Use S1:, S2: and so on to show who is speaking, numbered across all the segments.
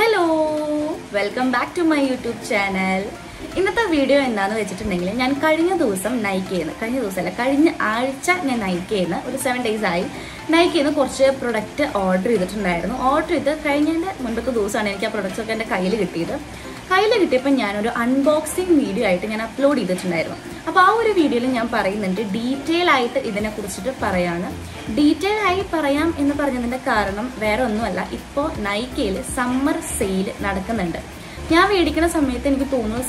S1: Hello, welcome back to my YouTube channel. ഇന്നത്തെ video എന്താണെന്ന് വെച്ചിട്ടുണ്ടെങ്കിൽ ഞാൻ കഴിഞ്ഞ ആഴ്ച ഞാൻ നൈക്കയിൽ ഒരു 7 days ആയി നൈക്കയിൽ കുറച്ച് പ്രൊഡക്റ്റ് ഓർഡർ ചെയ്തിട്ടുണ്ടായിരുന്നു. ഓർഡർ ചെയ്ത് കഴിഞ്ഞതിൻ്റെ മുൻപത്തെ ദിവസമാണ് എനിക്ക് ആ പ്രൊഡക്റ്റ്സ് ഒക്കെ എൻ്റെ കയ്യിൽ കിട്ടിയപ്പോൾ ഞാനൊരു അൺബോക്സിങ് വീഡിയോ ആയിട്ട് ഞാൻ അപ്ലോഡ് ചെയ്തിട്ടുണ്ടായിരുന്നു. അപ്പോൾ ആ ഒരു വീഡിയോയിൽ ഞാൻ പറയുന്നുണ്ട്, ഡീറ്റെയിൽ ആയിട്ട് ഇതിനെക്കുറിച്ചിട്ട് ഡീറ്റെയിൽ ആയി പറയാം എന്ന് പറഞ്ഞതിൻ്റെ കാരണം വേറെ ഒന്നുമല്ല, ഇപ്പോൾ നൈക്കയിൽ സമ്മർ സെയിൽ നടക്കുന്നുണ്ട്. ഞാൻ മേടിക്കുന്ന സമയത്ത് എനിക്ക് തോന്നുന്നു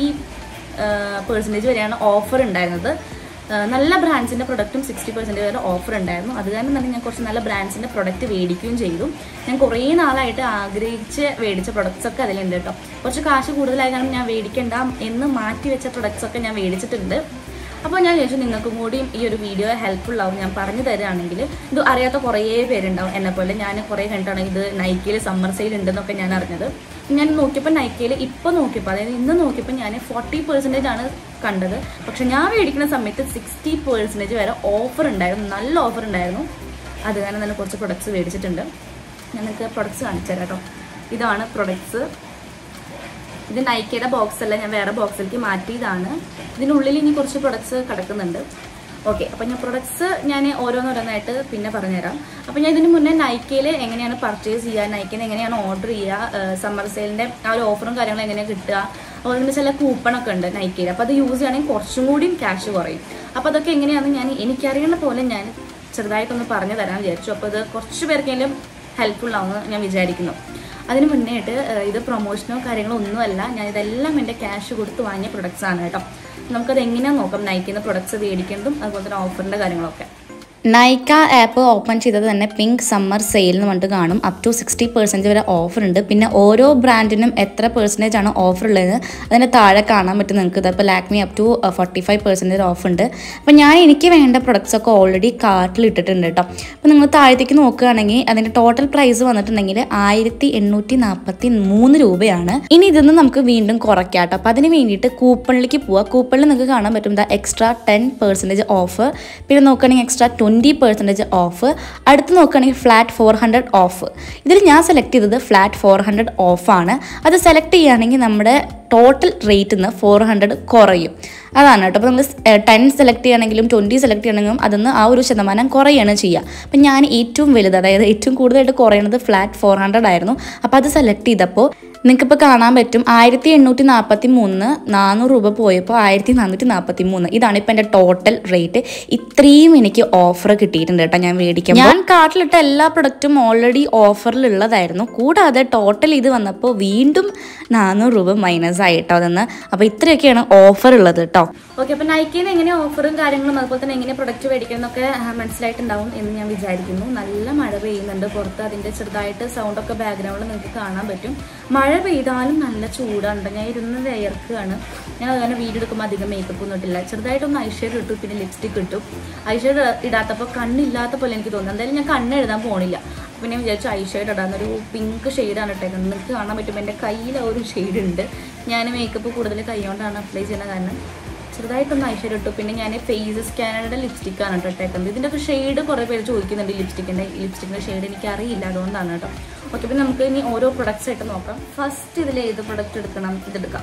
S1: 60% വരെയാണ് ഓഫർ ഉണ്ടായിരുന്നത്. നല്ല ബ്രാൻഡ്സിൻ്റെ പ്രൊഡക്റ്റും 60% വരെ ഓഫർ ഉണ്ടായിരുന്നു. അത് കാരണം തന്നെ ഞാൻ കുറച്ച് നല്ല ബ്രാൻഡ്സിൻ്റെ പ്രൊഡക്റ്റ് മേടിക്കുകയും ചെയ്തു. ഞാൻ കുറേ നാളായിട്ട് ആഗ്രഹിച്ച് മേടിച്ച പ്രൊഡക്ട്സ് ഒക്കെ അതിലുണ്ട് കേട്ടോ. കുറച്ച് കാശ് കൂടുതലായ കാരണം ഞാൻ മേടിക്കണ്ട എന്ന് മാറ്റി വെച്ച പ്രൊഡക്ട്സ് ഒക്കെ ഞാൻ മേടിച്ചിട്ടുണ്ട്. അപ്പോൾ ഞാൻ ചോദിച്ചു, നിങ്ങൾക്കും കൂടി ഈ ഒരു വീഡിയോ ഹെൽപ്ഫുൾ ആവും ഞാൻ പറഞ്ഞു തരികയാണെങ്കിൽ. ഇത് അറിയാത്ത കുറേ പേരുണ്ടാവും എന്നെപ്പോലെ. ഞാൻ കുറേ കണ്ടിട്ടാണ് ഇത് നൈക്കയിൽ സമ്മർ സെയിൽ ഉണ്ടെന്നൊക്കെ ഞാൻ അറിഞ്ഞത്. ഞാൻ നോക്കിയപ്പോൾ നൈക്കയിൽ അതായത് ഇന്ന് നോക്കിയപ്പോൾ ഞാൻ 40% ആണ് കണ്ടത്. പക്ഷെ ഞാൻ മേടിക്കുന്ന സമയത്ത് 60% വരെ ഓഫർ ഉണ്ടായിരുന്നു, നല്ല ഓഫർ ഉണ്ടായിരുന്നു. അത് കാരണം തന്നെ കുറച്ച് പ്രൊഡക്ട്സ് മേടിച്ചിട്ടുണ്ട്. ഞാൻ നിങ്ങൾക്ക് പ്രൊഡക്ട്സ് കാണിച്ചു തരാം കേട്ടോ. ഇതാണ് പ്രൊഡക്ട്സ്. ഇത് നൈക്കയുടെ ബോക്സ് അല്ല, ഞാൻ വേറെ ബോക്സിലേക്ക് മാറ്റിയതാണ്. ഇതിനുള്ളിൽ ഇനി കുറച്ച് പ്രൊഡക്ട്സ് കിടക്കുന്നുണ്ട്. ഓക്കെ, അപ്പം ഞാൻ പ്രൊഡക്ട്സ് ഞാൻ ഓരോന്നോരോന്നായിട്ട് പിന്നെ പറഞ്ഞുതരാം. അപ്പം ഞാൻ ഇതിന് മുന്നേ നൈക്കയിൽ എങ്ങനെയാണ് പർച്ചേസ് ചെയ്യുക, നൈക്കയിൽ എങ്ങനെയാണ് ഓർഡർ ചെയ്യുക, സമ്മർ സെയിലിൻ്റെ ആ ഒരു ഓഫറും കാര്യങ്ങളും എങ്ങനെയാണ് കിട്ടുക, അതുപോലെ തന്നെ ചില കൂപ്പണൊക്കെ ഉണ്ട് നൈക്കയിൽ. അപ്പോൾ അത് യൂസ് ചെയ്യുകയാണെങ്കിൽ കുറച്ചും കൂടിയും ക്യാഷ് കുറയും. അപ്പോൾ അതൊക്കെ എങ്ങനെയാണെന്ന് എനിക്കറിയുന്ന പോലെ ഞാൻ ചെറുതായിട്ടൊന്ന് പറഞ്ഞു തരാൻ വിചാരിച്ചു. അപ്പോൾ ഇത് കുറച്ച് പേർക്കെങ്കിലും ഹെൽപ്ഫുൾ ആവുമെന്ന് ഞാൻ വിചാരിക്കുന്നു. അതിന് മുന്നേയായിട്ട് ഇത് പ്രൊമോഷനോ കാര്യങ്ങളോ ഒന്നുമല്ല, ഞാൻ ഇതെല്ലാം എൻ്റെ ക്യാഷ് കൊടുത്ത് വാങ്ങിയ പ്രൊഡക്ട്സ് ആണ് കേട്ടോ. നമുക്കത് എങ്ങനെയാണെന്ന് നോക്കാം, നൈക്കിന്ന് പ്രൊഡക്ട്സ് മേടിക്കുന്നതും അതുപോലെ തന്നെ ഓഫറിൻ്റെ കാര്യങ്ങളൊക്കെ. നൈക്ക ആപ്പ് ഓപ്പൺ ചെയ്തത് തന്നെ പിങ്ക് സമ്മർ സെയിൽ എന്ന് പറഞ്ഞിട്ട് കാണും. അപ് ടു 60% വരെ ഓഫർ ഉണ്ട്. പിന്നെ ഓരോ ബ്രാൻഡിനും എത്ര % ആണ് ഓഫർ ഉള്ളത് അതിൻ്റെ താഴെ കാണാൻ പറ്റും നിങ്ങൾക്ക്. ഇതിപ്പോൾ ലാക്മി അപ് ടു 45% ഓഫ് ഉണ്ട്. അപ്പോൾ എനിക്ക് വേണ്ട പ്രൊഡക്ട്സ് ഒക്കെ ഓൾറെഡി കാർട്ടിൽ ഇട്ടിട്ടുണ്ട് കേട്ടോ. അപ്പോൾ നിങ്ങൾ താഴത്തേക്ക് നോക്കുകയാണെങ്കിൽ അതിൻ്റെ ടോട്ടൽ പ്രൈസ് വന്നിട്ടുണ്ടെങ്കിൽ 1843 രൂപയാണ്. ഇനി ഇതൊന്ന് നമുക്ക് വീണ്ടും കുറയ്ക്കാം കേട്ടോ. അപ്പോൾ അതിന് വേണ്ടിയിട്ട് കൂപ്പണിലേക്ക് പോവുക. കൂപ്പണിൽ നിങ്ങൾക്ക് കാണാൻ പറ്റും എക്സ്ട്രാ 10% ഓഫ്, പിന്നെ നോക്കുകയാണെങ്കിൽ എക്സ്ട്രാ 20% ഓഫ്, അടുത്ത് നോക്കുകയാണെങ്കിൽ ഫ്ലാറ്റ് 400 ഓഫ്. ഇതിൽ ഞാൻ സെലക്ട് ചെയ്തത് ഫ്ലാറ്റ് 400 ഓഫാണ്. അത് സെലക്ട് ചെയ്യുകയാണെങ്കിൽ നമ്മുടെ ടോട്ടൽ റേറ്റിൽ നിന്ന് 400 കുറയും. അതാണ് കേട്ടോ. അപ്പോൾ നമ്മൾ 10 സെലക്ട് ചെയ്യുകയാണെങ്കിലും 20 സെലക്ട് ചെയ്യണമെങ്കിലും അതിന്ന് ആ ഒരു ശതമാനം കുറയാണ് ചെയ്യുക. അപ്പം ഞാൻ ഏറ്റവും വലുത്, അതായത് ഏറ്റവും കൂടുതലായിട്ട് കുറയുന്നത് ഫ്ലാറ്റ് 400 ആയിരുന്നു. അപ്പോൾ അത് സെലക്ട് ചെയ്തപ്പോൾ നിങ്ങൾക്കിപ്പോൾ കാണാൻ പറ്റും 1843, 400 രൂപ പോയപ്പോൾ 1443. ഇതാണ് ഇപ്പോൾ എൻ്റെ ടോട്ടൽ റേറ്റ്. ഇത്രയും എനിക്ക് ഓഫർ കിട്ടിയിട്ടുണ്ട് കേട്ടോ. ഞാൻ മേടിക്കാം, ഞാൻ കാർട്ടിലിട്ട എല്ലാ പ്രൊഡക്റ്റും ഓൾറെഡി ഓഫറിലുള്ളതായിരുന്നു. കൂടാതെ ടോട്ടൽ ഇത് വന്നപ്പോൾ വീണ്ടും 400 രൂപ മൈനസ് ആയിട്ടോ അതെന്ന്. അപ്പോൾ ഇത്രയൊക്കെയാണ് ഓഫർ ഉള്ളത് കേട്ടോ. ഓക്കെ, അപ്പോൾ നൈക്കയിൽ എങ്ങനെ ഓഫറും കാര്യങ്ങളും അതുപോലെ തന്നെ എങ്ങനെ പ്രൊഡക്റ്റ് മേടിക്കണം എന്നൊക്കെ മനസ്സിലായിട്ടുണ്ടാവും എന്ന് ഞാൻ വിചാരിക്കുന്നു. നല്ല മഴ പെയ്യുന്നുണ്ട് പുറത്ത്. അതിൻ്റെ ചെറുതായിട്ട് സൗണ്ടൊക്കെ ബാക്ക്ഗ്രൗണ്ടിൽ നിങ്ങൾക്ക് കാണാൻ പറ്റും. മഴ പെയ്താലും നല്ല ചൂടാണ്. ഞാൻ ഇരുന്ന് വിയർക്കുകയാണ്. ഞാൻ അതുപോലെ വീഡിയോ എടുക്കുമ്പോൾ അധികം മേക്കപ്പ് ഒന്നും ഇട്ടില്ല. ചെറുതായിട്ടൊന്ന് ഐഷേഡ് ഇട്ടു, പിന്നെ ലിപ്സ്റ്റിക് ഇട്ടു. ഐഷേഡ് ഇടാത്തപ്പോൾ കണ്ണില്ലാത്ത പോലെ എനിക്ക് തോന്നുന്നു. എന്തായാലും ഞാൻ കണ്ണ് എഴുതാൻ പോണില്ല. പിന്നെ ഞാൻ വിചാരിച്ചു ഐഷേഡ് ഇടാന്നൊരു പിങ്ക് ഷെയ്ഡാണ് ഇട്ടേക്കുന്നത്. നിങ്ങൾക്ക് കാണാൻ പറ്റുമ്പോൾ എൻ്റെ കയ്യിൽ ഒരു ഷെയ്ഡ് ഉണ്ട്. ഞാൻ മേക്കപ്പ് കൂടുതൽ കൈ കൊണ്ടാണ് അപ്ലൈ ചെയ്യുന്ന കാരണം ചെറുതായിട്ടൊന്ന് ഐഷേഡ് ഇട്ടു. പിന്നെ ഞാൻ ഫേസ് സ്കാനറുടെ ലിപ്സ്റ്റിക്കാണ് കേട്ടോ ഇട്ടേക്കുന്നത്. ഇതിൻ്റെ ഒക്കെ ഷെയ്ഡ് കുറേ പേര് ചോദിക്കുന്നുണ്ട്. ലിപ്സ്റ്റിക്കിൻ്റെ ഷെയ്ഡ് എനിക്കറിയില്ല, അതുകൊണ്ടാണ് കേട്ടോ. ഓക്കെ, പിന്നെ നമുക്ക് ഇനി ഓരോ പ്രൊഡക്ട്സ് ആയിട്ട് നോക്കാം. ഫസ്റ്റ് ഇതിൽ ഏത് പ്രൊഡക്റ്റ് എടുക്കണം, ഇതെടുക്കാം.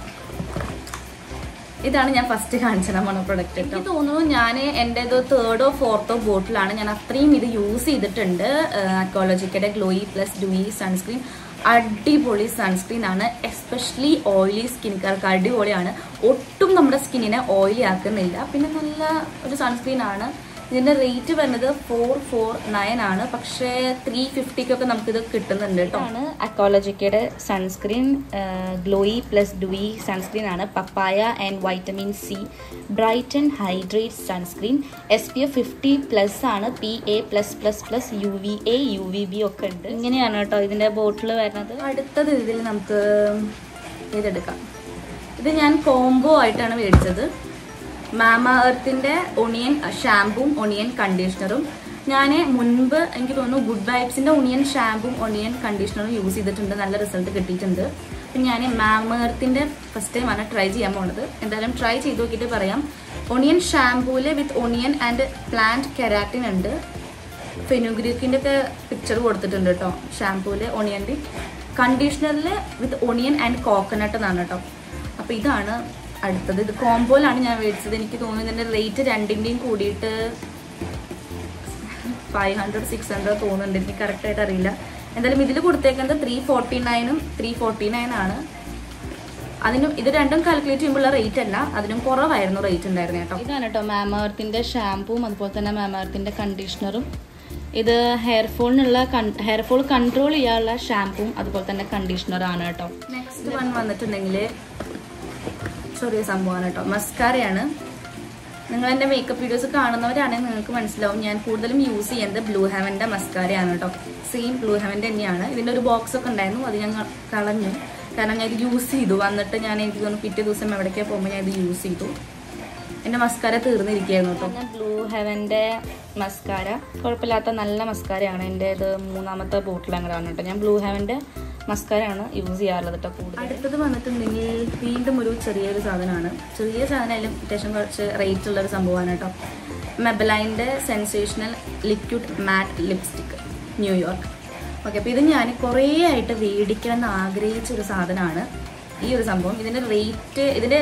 S1: ഇതാണ് ഞാൻ ഫസ്റ്റ് കാണിച്ചത് നമ്മുടെ പ്രൊഡക്റ്റ്. എനിക്ക് തോന്നുന്നു ഞാൻ എൻ്റേത് 3rd or 4th ബോട്ടിലാണ്. ഞാൻ അത്രയും ഇത് യൂസ് ചെയ്തിട്ടുണ്ട്. അക്വാലോജിക്കയുടെ ഗ്ലോയി പ്ലസ് ഡ്യൂയി സൺസ്ക്രീൻ അടിപൊളി സൺസ്ക്രീൻ ആണ്. എസ്പെഷ്യലി ഓയിലി സ്കിൻകാർക്ക് അടിപൊളിയാണ്. ഒട്ടും നമ്മുടെ സ്കിന്നിനെ ഓയിലി ആക്കുന്നില്ല. പിന്നെ നല്ല ഒരു സൺസ്ക്രീൻ ആണ്. ഇതിൻ്റെ റേറ്റ് വരുന്നത് 449 ആണ്. പക്ഷേ 350 നമുക്കിത് കിട്ടുന്നുണ്ട് കേട്ടോ. ആണ് അക്വാലോജിക്കയുടെ sunscreen glowy plus dewy sunscreen ആണ്. Papaya and vitamin C brighten hydrate sunscreen. SPF 50+ ആണ്. PA+++ UVA UVB ഒക്കെ ഉണ്ട്. ഇങ്ങനെയാണ് കേട്ടോ ഇതിൻ്റെ ബോട്ടിൽ വരുന്നത്. അടുത്തത് ഇതിൽ നമുക്ക് ഇതെടുക്കാം. ഇത് ഞാൻ കോംബോ ആയിട്ടാണ് മേടിച്ചത്. മാമ എർത്തിൻ്റെ ഒണിയൻ ഷാമ്പും ഒണിയൻ കണ്ടീഷണറും. ഞാൻ മുൻപ് എനിക്ക് തോന്നുന്നു ഗുഡ് വൈബ്സിൻ്റെ ഒണിയൻ ഷാമ്പും ഒണിയൻ കണ്ടീഷണറും യൂസ് ചെയ്തിട്ടുണ്ട്. നല്ല റിസൾട്ട് കിട്ടിയിട്ടുണ്ട്. അപ്പം ഞാൻ മാമ എർത്തിൻ്റെ ഫസ്റ്റ് ടൈമാണ് ട്രൈ ചെയ്യാൻ പോകുന്നത്. എന്തായാലും ട്രൈ ചെയ്ത് നോക്കിയിട്ട് പറയാം. ഒണിയൻ ഷാമ്പൂല് with onion and plant keratin ഉണ്ട്. ഫെനുഗ്രീക്കിൻ്റെ ഒക്കെ പിക്ചർ കൊടുത്തിട്ടുണ്ട് കേട്ടോ ഷാമ്പൂല് ഒണിയൻ്റെ. കണ്ടീഷണറിൽ വിത്ത് ഒണിയൻ ആൻഡ് കോക്കനട്ട് എന്നാണ് കേട്ടോ. അപ്പോൾ ഇതാണ് അടുത്തത്. ഇത് കോംബോയിലാണ് ഞാൻ മേടിച്ചത്. എനിക്ക് തോന്നുന്നു ഇതിൻ്റെ റേറ്റ് രണ്ടിൻ്റെയും കൂടിയിട്ട് 500-600 തോന്നുന്നുണ്ട്. എനിക്ക് കറക്റ്റായിട്ട് അറിയില്ല. എന്തായാലും ഇതിൽ കൊടുത്തേക്കുന്നത് 349-ഉം 349 ആണ്. അതിനും ഇത് രണ്ടും കാൽക്കുലേറ്റ് ചെയ്യുമ്പോഴുള്ള റേറ്റ് അല്ല, അതിനും കുറവായിരുന്നു റേറ്റ് ഉണ്ടായിരുന്നു കേട്ടോ. ഇതാണ് കേട്ടോ മാമഅർത്തിൻ്റെ ഷാമ്പൂവും അതുപോലെ തന്നെ മാമഅർത്തിൻ്റെ കണ്ടീഷണറും. ഇത് ഹെയർ ഫോൾ കൺട്രോൾ ചെയ്യാനുള്ള ഷാമ്പൂവും അതുപോലെ തന്നെ കണ്ടീഷണറാണ് കേട്ടോ. നെക്സ്റ്റ് വൺ വന്നിട്ടുണ്ടെങ്കിൽ ചെറിയ സംഭവമാണ് കേട്ടോ, മസ്കാരയാണ്. നിങ്ങൾ എൻ്റെ മേക്കപ്പ് വീഡിയോസ് കാണുന്നവരാണെങ്കിൽ നിങ്ങൾക്ക് മനസ്സിലാവും ഞാൻ കൂടുതലും യൂസ് ചെയ്യുന്നത് ബ്ലൂ ഹെവൻ്റെ മസ്കാരയാണ് കേട്ടോ. സെയിം ബ്ലൂ ഹെവൻ്റെ തന്നെയാണ്. ഇതിൻ്റെ ഒരു ബോക്സ് ഒക്കെ ഉണ്ടായിരുന്നു, അത് ഞാൻ കളഞ്ഞു. കാരണം ഞാൻ ഇത് യൂസ് ചെയ്തു. വന്നിട്ട് ഞാൻ എനിക്ക് തോന്നുന്നു പിറ്റേ ദിവസം എവിടേക്കാണ് പോകുമ്പോൾ ഞാൻ ഇത് യൂസ് ചെയ്തു. എൻ്റെ മസ്കാര തീർന്നിരിക്കുകയായിരുന്നു കേട്ടോ. ഞാൻ ബ്ലൂ ഹെവൻ്റെ മസ്കാര കുഴപ്പമില്ലാത്ത നല്ല മസ്കാരയാണ്. എൻ്റെ ഇത് 3ാമത്തെ ബോട്ടിൽ അങ്ങനെയാണ് കേട്ടോ. ഞാൻ ബ്ലൂ ഹെവൻ്റെ മസ്കാരയാണ് യൂസ് ചെയ്യാറുള്ളത് കേട്ടോ കൂടുതൽ. അടുത്തത് വന്നിട്ടുണ്ടെങ്കിൽ വീണ്ടും ഒരു ചെറിയൊരു സാധനമാണ്. ചെറിയ സാധനമായാലും അത്യാവശ്യം കുറച്ച് റേറ്റ് ഉള്ളൊരു സംഭവമാണ് കേട്ടോ. മെബലൈൻ്റെ sensational liquid matte lipstick New York. Okay, അപ്പോൾ ഇത് ഞാൻ കുറേ ആയിട്ട് മേടിക്കണം എന്ന് ആഗ്രഹിച്ചൊരു സാധനമാണ് ഈ ഒരു സംഭവം. ഇതിൻ്റെ റേറ്റ്, ഇതിൻ്റെ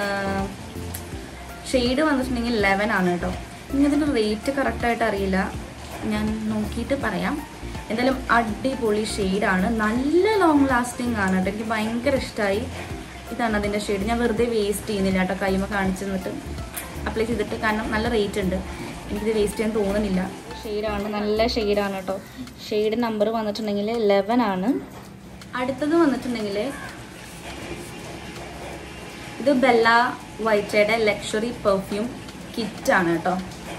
S1: ഷെയ്ഡ് വന്നിട്ടുണ്ടെങ്കിൽ 11 ആണ് കേട്ടോ. ഇനി ഇതിൻ്റെ റേറ്റ് കറക്റ്റായിട്ട് അറിയില്ല, ഞാൻ നോക്കിയിട്ട് പറയാം. എന്തായാലും അടിപൊളി ഷെയ്ഡാണ്, നല്ല ലോങ് ലാസ്റ്റിംഗ് ആണ് കേട്ടോ. എനിക്ക് ഭയങ്കര ഇഷ്ടമായി. ഇതാണ് അതിൻ്റെ ഷെയ്ഡ്. ഞാൻ വെറുതെ വേസ്റ്റ് ചെയ്യുന്നില്ല കേട്ടോ, കൈമ കാണിച്ചു തന്നിട്ട് അപ്ലൈ ചെയ്തിട്ട്. കാരണം നല്ല റേറ്റ് ഉണ്ട്, എനിക്കിത് വേസ്റ്റ് ചെയ്യാൻ തോന്നുന്നില്ല. ഷെയ്ഡാണ്, നല്ല ഷെയ്ഡാണ് കേട്ടോ. ഷെയ്ഡ് നമ്പർ വന്നിട്ടുണ്ടെങ്കിൽ 11 ആണ്. അടുത്തത് വന്നിട്ടുണ്ടെങ്കിൽ ഇത് ബെല്ല വൈറ്റയുടെ ലക്ഷറി പെർഫ്യൂം കിറ്റാണ് കേട്ടോ.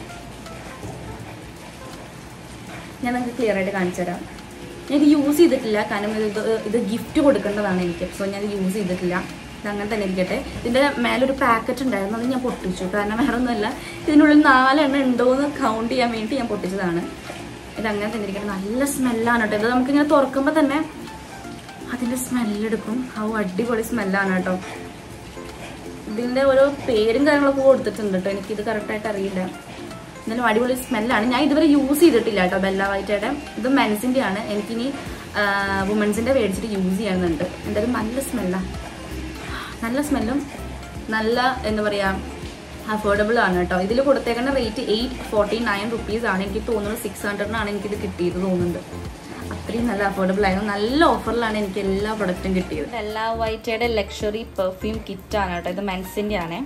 S1: ഞാൻ നിങ്ങൾക്ക് ക്ലിയർ ആയിട്ട് കാണിച്ചു തരാം. എനിക്ക് യൂസ് ചെയ്തിട്ടില്ല, കാരണം ഇത് ഗിഫ്റ്റ് കൊടുക്കേണ്ടതാണ് എനിക്ക്. സോ ഞാൻ യൂസ് ചെയ്തിട്ടില്ല. ഇത് അങ്ങനെ തന്നെ ഇരിക്കട്ടെ. ഇതിൻ്റെ മേലൊരു പാക്കറ്റ് ഉണ്ടായിരുന്നു, അത് ഞാൻ പൊട്ടിച്ചു. കാരണം വേറെ ഒന്നുമല്ല, ഇതിനുള്ളിൽ 4 എണ്ണം ഉണ്ടോ എന്ന് കൗണ്ട് ചെയ്യാൻ വേണ്ടി ഞാൻ പൊട്ടിച്ചതാണ്. ഇതങ്ങനെ തന്നെ ഇരിക്കട്ടെ. നല്ല സ്മെല്ലാണ് കേട്ടോ. ഇത് നമുക്കിങ്ങനെ തുറക്കുമ്പോൾ തന്നെ അതിൻ്റെ സ്മെല്ലെടുക്കും. അടിപൊളി സ്മെല്ലാണ് കേട്ടോ. ഇതിൻ്റെ ഓരോ പേരും കാര്യങ്ങളൊക്കെ കൊടുത്തിട്ടുണ്ട് കേട്ടോ, എനിക്കിത് കറക്റ്റായിട്ട് അറിയില്ല. എന്നാലും അടിപൊളി സ്മെല്ലാണ്. ഞാൻ ഇതുവരെ യൂസ് ചെയ്തിട്ടില്ല കേട്ടോ ബെല്ല വൈറ്റയുടെ. ഇത് മെൻസിൻ്റെ ആണ്. എനിക്കിനി വുമൻസിൻ്റെ മേടിച്ചിട്ട് യൂസ് ചെയ്യുന്നുണ്ട്. എന്തായാലും നല്ല സ്മെല്ലാണ്, നല്ല സ്മെല്ലും നല്ല എന്താ പറയുക അഫോർഡബിൾ ആണ് കേട്ടോ. ഇതിൽ കൊടുത്തേക്കുന്ന റേറ്റ് 849 റുപ്പീസ് ആണ്. എനിക്ക് തോന്നുന്നത് 600-നാണ് എനിക്കിത് കിട്ടിയത് തോന്നുന്നുണ്ട്. അത്രയും നല്ല അഫോർഡബിൾ ആയിരുന്നു. നല്ല ഓഫറിലാണ് എനിക്ക് എല്ലാ പ്രൊഡക്റ്റും കിട്ടിയത്. ബെല്ല വൈറ്റയുടെ ലക്ഷറി പെർഫ്യൂം കിറ്റാണ് കേട്ടോ. ഇത് മെൻസിൻ്റെ ആണ്.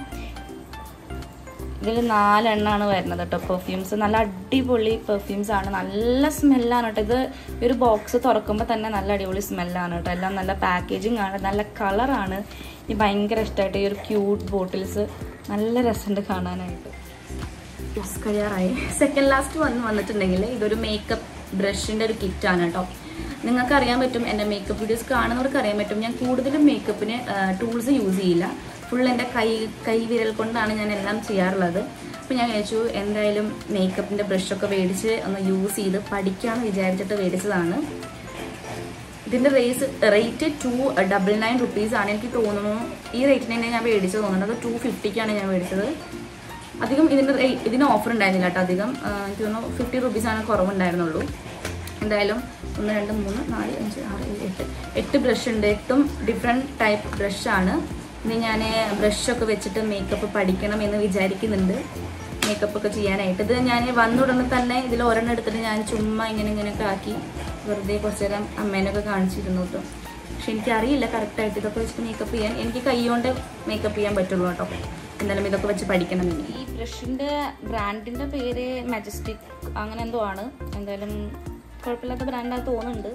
S1: ഇതിൽ 4 എണ്ണമാണ് വരുന്നത് കേട്ടോ പെർഫ്യൂംസ്. നല്ല അടിപൊളി പെർഫ്യൂംസ് ആണ്, നല്ല സ്മെല്ലാണ് കേട്ടോ. ഇത് ഒരു ബോക്സ് തുറക്കുമ്പോൾ തന്നെ നല്ല അടിപൊളി സ്മെല്ലാണ് കേട്ടോ. എല്ലാം നല്ല പാക്കേജിങ് ആണ്, നല്ല കളറാണ്. എനിക്ക് ഭയങ്കര ഇഷ്ടമായിട്ട് ഈ ഒരു ക്യൂട്ട് ബോട്ടിൽസ്, നല്ല രസമുണ്ട് കാണാനായിട്ട്. കഴിയാറായി. സെക്കൻഡ് ലാസ്റ്റ് വന്നിട്ടുണ്ടെങ്കിൽ ഇതൊരു മേക്കപ്പ് ബ്രഷിൻ്റെ ഒരു കിറ്റാണ് കേട്ടോ. നിങ്ങൾക്ക് അറിയാൻ പറ്റും, എൻ്റെ മേക്കപ്പ് വീഡിയോസ് കാണുന്നവർക്ക് അറിയാൻ പറ്റും, ഞാൻ കൂടുതലും മേക്കപ്പിന് ടൂൾസ് യൂസ് ചെയ്യില്ല. ഫുൾ എൻ്റെ കൈവിരൽ കൊണ്ടാണ് ഞാൻ എല്ലാം ചെയ്യാറുള്ളത്. അപ്പോൾ ഞാൻ വിചാരിച്ചു എന്തായാലും മേക്കപ്പിൻ്റെ ബ്രഷൊക്കെ മേടിച്ച് ഒന്ന് യൂസ് ചെയ്ത് പഠിക്കാമെന്ന് വിചാരിച്ചിട്ട് മേടിച്ചതാണ്. ഇതിൻ്റെ റേറ്റ് 299 റുപ്പീസാണ്. എനിക്ക് തോന്നുന്നു ഈ റേറ്റിന് തന്നെ ഞാൻ മേടിച്ചത് തോന്നുന്നത്. 250-ക്കാണ് ഞാൻ മേടിച്ചത്. അധികം ഇതിന് ഓഫർ ഉണ്ടായിരുന്നില്ല കേട്ടോ. അധികം എനിക്ക് തോന്നുന്നു 50 റുപ്പീസാണ് കുറവുണ്ടായിരുന്നുള്ളൂ. എന്തായാലും 1 2 3 4 5 6 7 8 ബ്രഷ് ഉണ്ട്. 8ഉം ഡിഫറെൻറ്റ് ടൈപ്പ് ബ്രഷാണ്. ഇനി ഞാൻ ബ്രഷൊക്കെ വെച്ചിട്ട് മേക്കപ്പ് പഠിക്കണം എന്ന് വിചാരിക്കുന്നുണ്ട്, മേക്കപ്പൊക്കെ ചെയ്യാനായിട്ട്. ഇത് ഞാൻ വന്നുടനെ തന്നെ ഇതിൽ ഒരെണ്ണം എടുത്തിട്ട് ഞാൻ ചുമ്മാ ഇങ്ങനെയൊക്കെ ആക്കി വെറുതെ കുറച്ച് നേരം അമ്മേനൊക്കെ കാണിച്ചിരുന്നു കേട്ടോ. പക്ഷെ എനിക്കറിയില്ല കറക്റ്റായിട്ട് ഇതൊക്കെ വെച്ചിട്ട് മേക്കപ്പ് ചെയ്യാൻ. എനിക്ക് കൈ കൊണ്ട് മേക്കപ്പ് ചെയ്യാൻ പറ്റുള്ളൂ കേട്ടോ. എന്തായാലും ഇതൊക്കെ വെച്ച് പഠിക്കണം. ഈ ബ്രഷിൻ്റെ ബ്രാൻഡിൻ്റെ പേര് മജസ്റ്റിക് അങ്ങനെ എന്തോ ആണ്. എന്തായാലും കുഴപ്പമില്ലാത്ത ബ്രാൻഡായി തോന്നുന്നുണ്ട്.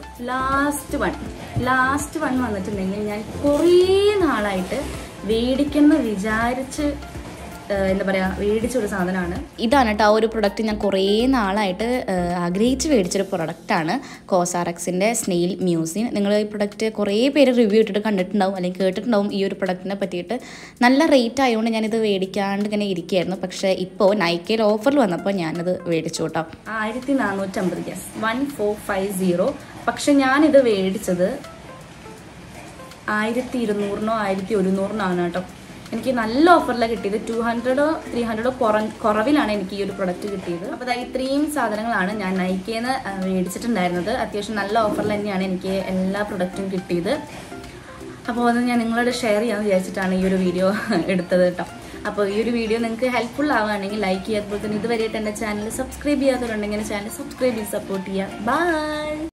S1: ലാസ്റ്റ് വൺ വന്നിട്ടുണ്ടെങ്കിൽ ഞാൻ കുറേ നാളായിട്ട് മേടിക്കുന്ന വിചാരിച്ച് എന്താ പറയുക മേടിച്ചൊരു സാധനമാണ്. ഇതാണ് കേട്ടോ ആ ഒരു പ്രൊഡക്റ്റ്. ഞാൻ കുറേ നാളായിട്ട് ആഗ്രഹിച്ച് മേടിച്ചൊരു പ്രൊഡക്റ്റാണ് കോസാറക്സിൻ്റെ സ്നെയിൽ മ്യൂസിയം. നിങ്ങൾ ഈ പ്രൊഡക്റ്റ് കുറേ പേര് റിവ്യൂ ഇട്ടിട്ട് കണ്ടിട്ടുണ്ടാവും അല്ലെങ്കിൽ കേട്ടിട്ടുണ്ടാവും ഈ ഒരു പ്രൊഡക്റ്റിനെ പറ്റിയിട്ട്. നല്ല റേറ്റ് ആയതുകൊണ്ട് ഞാനിത് മേടിക്കാണ്ട് ഇങ്ങനെ ഇരിക്കുകയായിരുന്നു. പക്ഷേ ഇപ്പോൾ നൈക്കയിൽ ഓഫറിൽ വന്നപ്പോൾ ഞാനത് മേടിച്ചു കേട്ടോ. 1450, യെസ് 1450. പക്ഷെ ഞാനിത് മേടിച്ചത് 1200-നോ 1100-നോ ആണ് കേട്ടോ. എനിക്ക് നല്ല ഓഫറിലാണ് കിട്ടിയത്. 200 300 കുറവിലാണ് എനിക്ക് ഈ ഒരു പ്രൊഡക്റ്റ് കിട്ടിയത്. അപ്പോൾ ഇത്രയും സാധനങ്ങളാണ് ഞാൻ നൈക്കയിൽ നിന്ന് മേടിച്ചിട്ടുണ്ടായിരുന്നത്. അത്യാവശ്യം നല്ല ഓഫറിൽ തന്നെയാണ് എനിക്ക് എല്ലാ പ്രൊഡക്റ്റും കിട്ടിയത്. അപ്പോൾ അത് ഞാൻ നിങ്ങളോട് ഷെയർ ചെയ്യാമെന്ന് വിചാരിച്ചിട്ടാണ് ഈ ഒരു വീഡിയോ എടുത്തത് കേട്ടോ. അപ്പോൾ ഈ ഒരു വീഡിയോ നിങ്ങൾക്ക് ഹെൽപ്ഫുൾ ആവുകയാണെങ്കിൽ ലൈക്ക് ചെയ്യുക. അതുപോലെ തന്നെ ഇതുവരെയായിട്ട് എൻ്റെ ചാനൽ സബ്സ്ക്രൈബ് ചെയ്യാത്തവരുണ്ടെങ്കിൽ ചാനൽ സബ്സ്ക്രൈബ് ചെയ്ത് സപ്പോർട്ട് ചെയ്യുക. ബൈ.